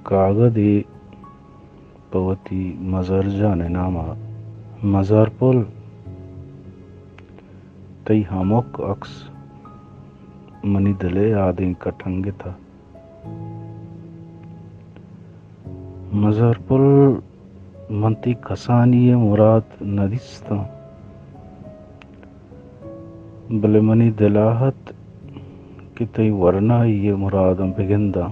کاغذی پوتی مزار جان نامہ مزار پل تی ہموک اکس منی دلے آدیں کٹھنگے تھا مزار پل منتی کسانی مراد ندیستا بلے منی دلاہت کہ تی ورنہ یہ مرادم بگندہ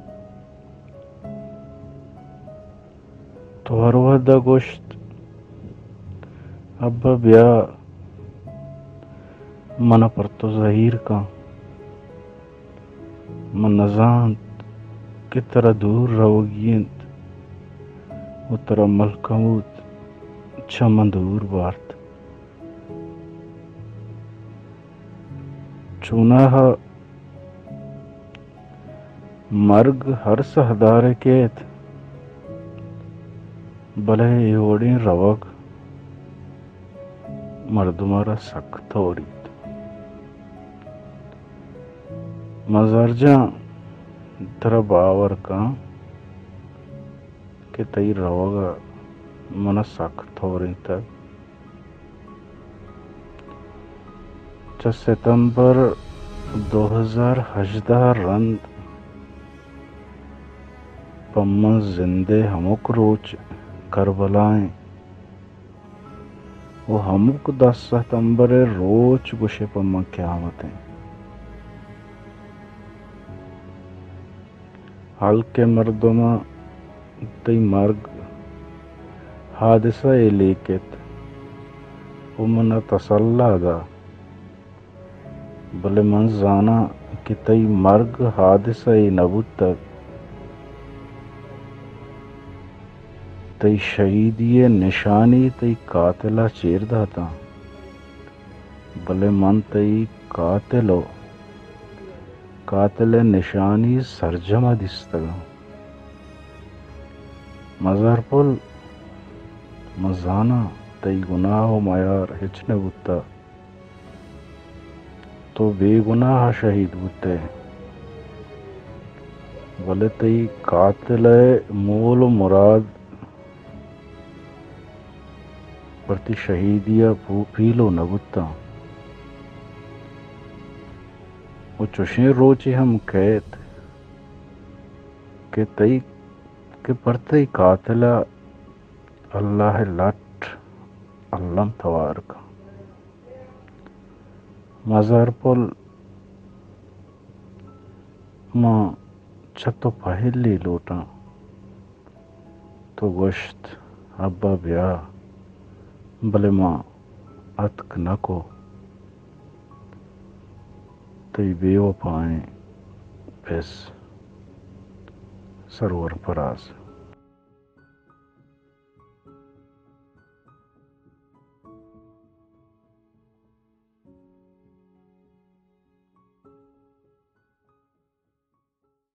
تو ہر وحدہ گوشت ابا بیا من پر تو ظہیر کا من نزانت کہ ترا دور روگیند و ترا ملکموت چمن دور بارت چوناہا مرگ ہر سہدار کیت بلے ایوڑیں روگ مردمارا سخت ہوریت مزار جان ترا باور کا کہ تی روگا من سخت ہوریتا چا ستمبر 2018 رند پمن زندے ہمک روچ کربلائیں وہ ہمک 10 ستمبر روچ گوشے پمن قیامتیں حال کے مردمہ تی مرگ حادثہ لیکت ومن تسلا دا بلے من زانا کہ تی مرگ حادثہ نبوت تک تی شہیدی نشانی تی قاتلہ چیر داتا بلے من تی قاتل نشانی سرجمہ دستگا مزار پل مزانا تی گناہ و میار ہچ نبوتا تو بے گناہ شہید بوتے بلے تی قاتل مول و مراد پرتی شہیدیا پیلو نبوتا وہ چوشیں روچی ہم کہت کہ تی کہ پرتی قاتلہ اللہ لٹ علم توار کا مزار پل ماں چھتو پہلی لوٹا تو گوشت ابا بیا بلے ماں اتک نکو تی بیو پائیں پیس سرور فراز